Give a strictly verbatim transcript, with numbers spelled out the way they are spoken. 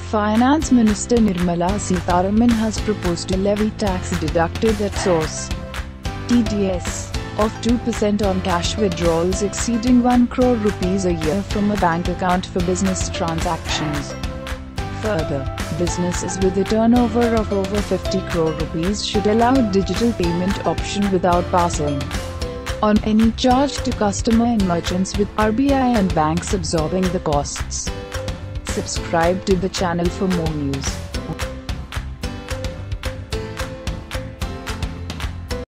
Finance Minister Nirmala Sitharaman has proposed a levy tax deducted at source (T D S) of two percent on cash withdrawals exceeding one crore rupees a year from a bank account for business transactions. Further, businesses with a turnover of over fifty crore rupees should allow digital payment option without passing on any charge to customer and merchants, with R B I and banks absorbing the costs. Subscribe to the channel for more news.